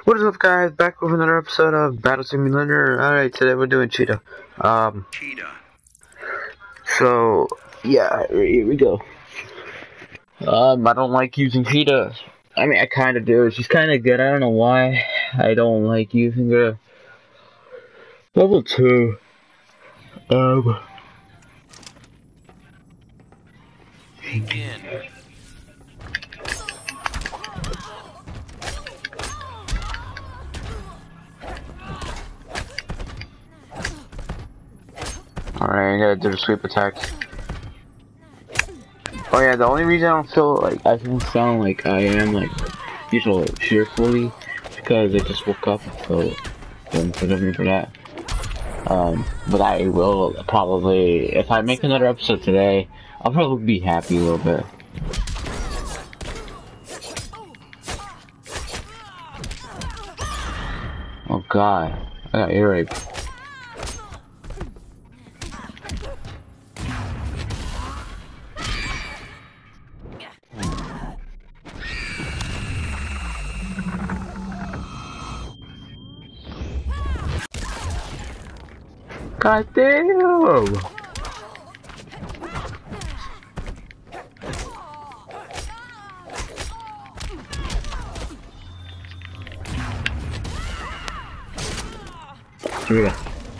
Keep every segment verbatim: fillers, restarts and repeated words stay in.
What is up, guys? Back with another episode of Battle Simulator. Alright, today we're doing Cheetah. Um, Cheetah. So, yeah, here we go. Um, I don't like using Cheetah. I mean, I kind of do. She's kind of good. I don't know why I don't like using her. Level two. Um. Begin. Alright, I gotta do the sweep attack. Oh yeah, the only reason I don't feel like I don't sound like I am like usually cheerfully because I just woke up, so don't forgive me for that. Um, but I will probably, if I make another episode today, I'll probably be happy a little bit. Oh god, I got ear rape. God damn! Here we go.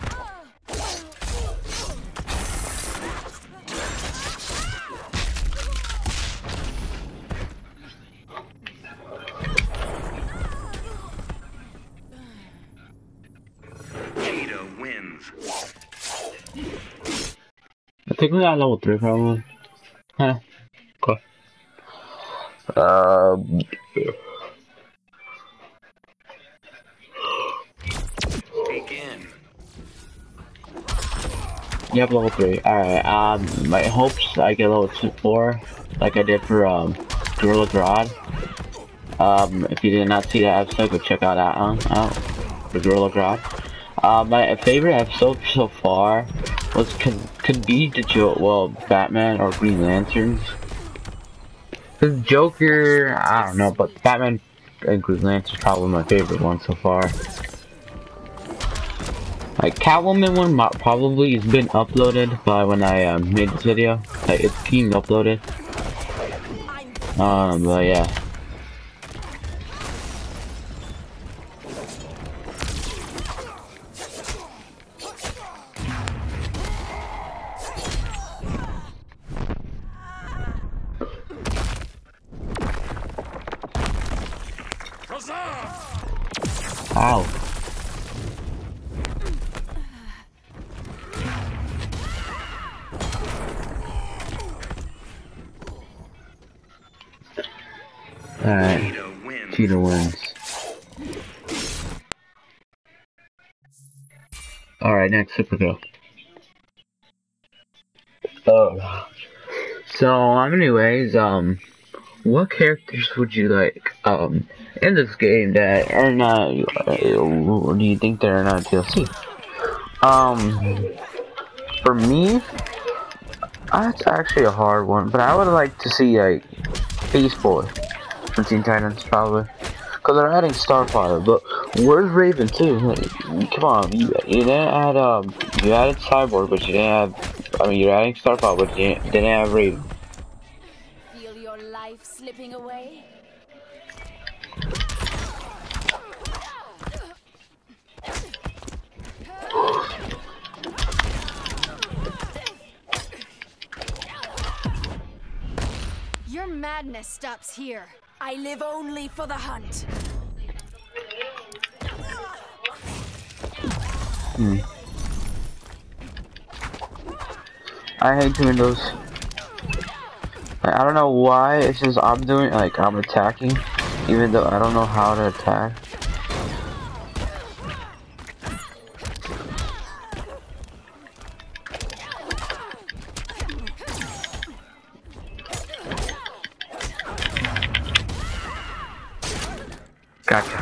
Cheetah wins. I think we got level three probably. Huh. Okay. Um. Begin. Yep, level three. Alright, um, my hopes I get level two, four, like I did for, um, Gorilla Grodd. Um, if you did not see that episode, go check out that one out, for Gorilla Grodd. Uh, my favorite episode so far was, could, could be the Joe, well, Batman or Green Lanterns. The Joker, I don't know, but Batman and Green Lantern's probably my favorite one so far. Like, Catwoman one probably has been uploaded by when I um, made this video. Like, it's being uploaded. Um, but yeah. Ow. Alright, Cheetah wins. Cheetah wins. Alright, next Supergirl. Oh. So, anyways, um, what characters would you like, um, in this game that are not, uh, do you think they're not D L C? Um, for me, that's actually a hard one, but I would like to see, like, Beast Boy from Teen Titans, probably. Because they're adding Starfire, but where's Raven, too? Like, come on, you, you didn't add, um, you added Cyborg, but you didn't have, I mean, you're adding Starfire, but you didn't, didn't have Raven. Feel your life slipping away? Your madness stops here. I live only for the hunt. Hmm. I hate doing those. I don't know why, it's just I'm doing, like, I'm attacking, even though I don't know how to attack. Gotcha.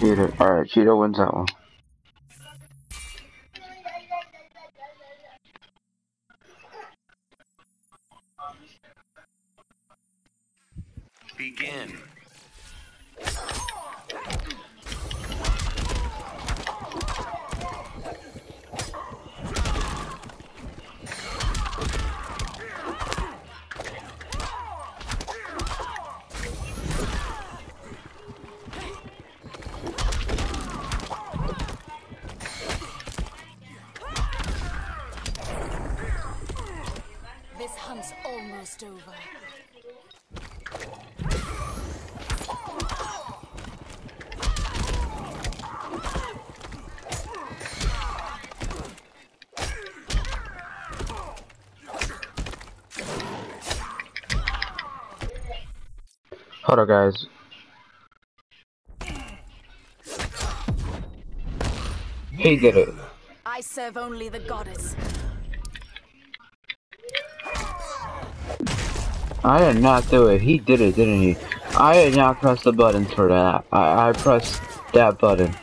Cheetah. Alright, Cheetah wins that one. Begin. This hunt's almost over. Hold on, guys. He did it. I serve only the goddess. I did not do it. He did it, didn't he? I did not press the button for that. I, I pressed that button.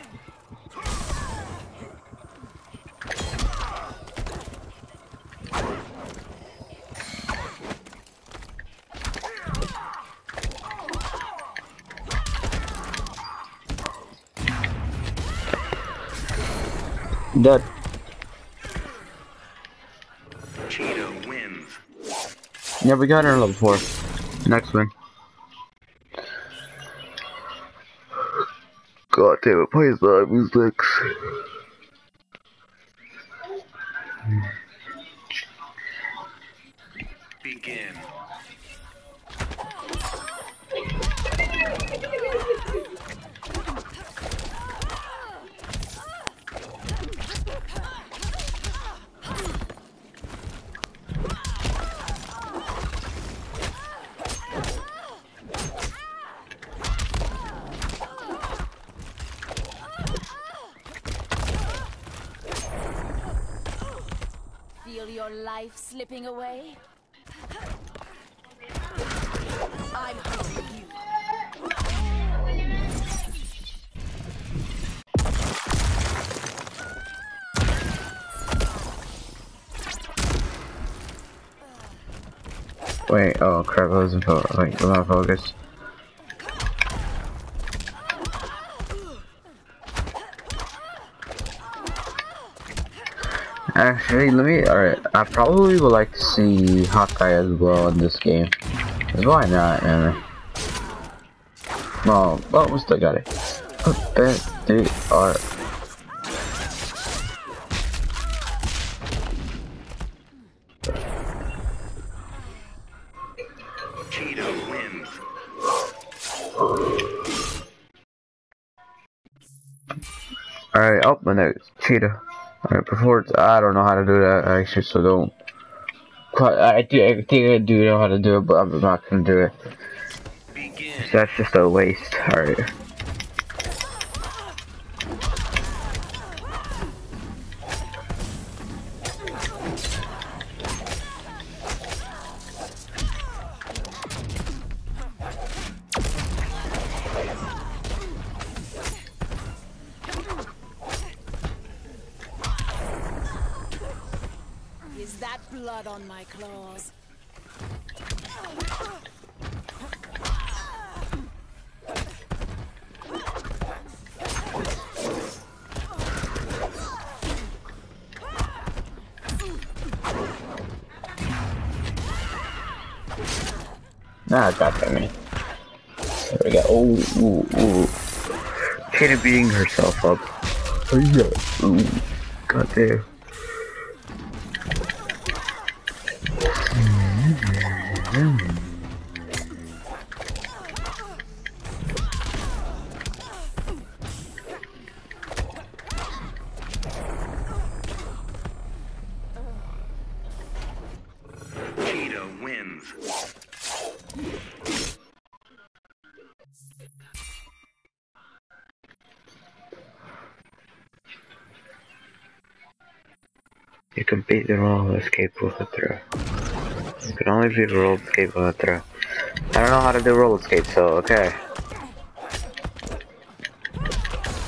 Dead. Cheetah wins. Yeah, we got her level four. Next win. God damn it, please the music. Begin. Feel your life slipping away? I'm hunting you. Wait, oh crap, I wasn't focused. Wait, I'm not focused. Actually, let me. Alright, I probably would like to see Hawkeye as well in this game. Cause why not? And well, well, we still got it. Bet they are. Cheetah wins. Alright, oh my nose, Cheetah. Alright, before I don't know how to do that actually, so don't. Quite, I do. I think I do know how to do it, but I'm not gonna do it. Begin. So that's just a waste. Alright. Is that blood on my claws? Nah, got that man. There we go. Ooh, ooh, ooh. Cheetah beating herself up. Oh yeah. Ooh. God damn. Cheetah wins. You can beat the roll escape with a throw. You can only beat the roll escape with a throw. I don't know how to do roll escape, so okay.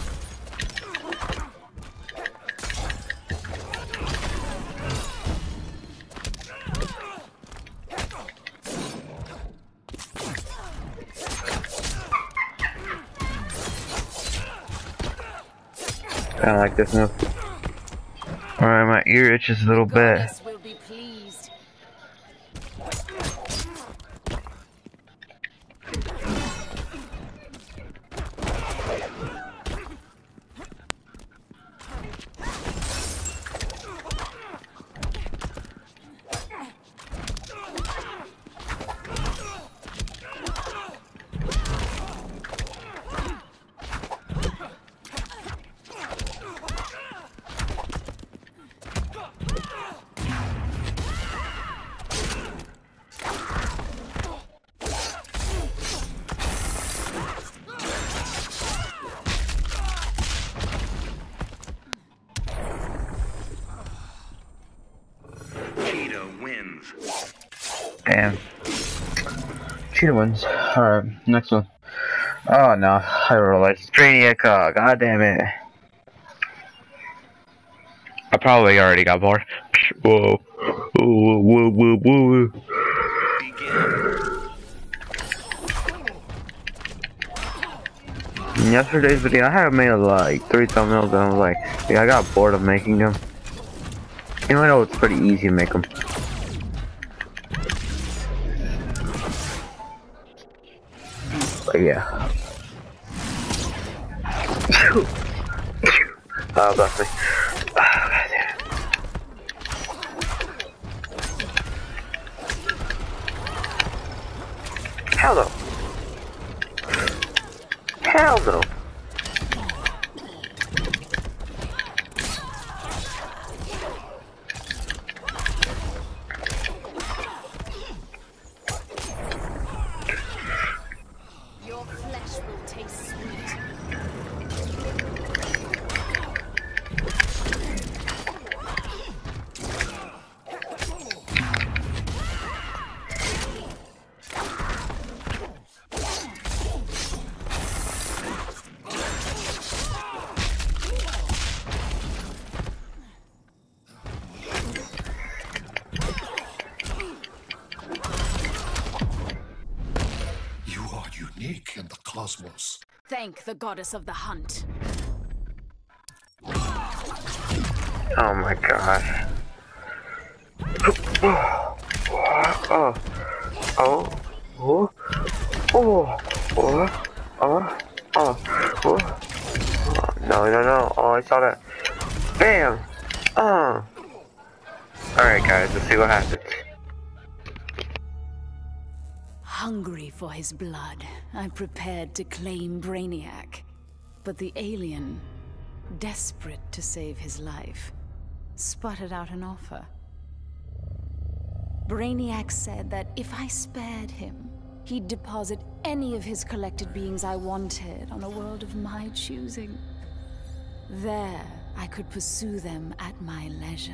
Kinda like this move. Alright, my ear itches a little bit. Goddess will be pleased. Cheetah wins. Damn. Cheetah wins. Alright, next one. Oh no, I realized Brainiac, uh, god damn it. I probably already got bored. Whoa. Whoa, whoa, whoa, whoa. Begin. In yesterday's video, I had made like three thumbnails and I was like, yeah, I got bored of making them. Even though it's pretty easy to make them. But yeah. Oh, bless me. Oh, God damn. Hell no. Hell no. Your flesh will taste sweet. You are unique in the cosmos. Thank the goddess of the hunt. Oh my gosh. Oh, oh, oh, oh, oh, oh, oh, oh, oh. No, no, no. Oh, I saw that. Bam! Oh. Alright, guys, let's see what happens. Hungry for his blood, I prepared to claim Brainiac. But the alien, desperate to save his life, sputtered out an offer. Brainiac said that if I spared him, he'd deposit any of his collected beings I wanted on a world of my choosing. There, I could pursue them at my leisure.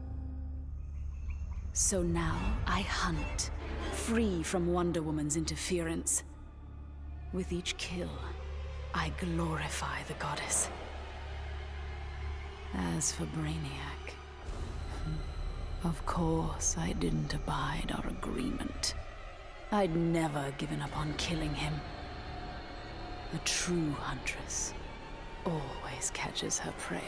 So now I hunt, free from Wonder Woman's interference. With each kill, I glorify the goddess. As for Brainiac, of course I didn't abide our agreement. I'd never given up on killing him. A true huntress always catches her prey.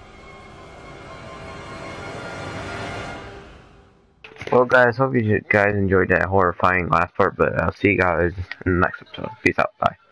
Well, guys, hope you guys enjoyed that horrifying last part, but I'll see you guys in the next episode. Peace out. Bye.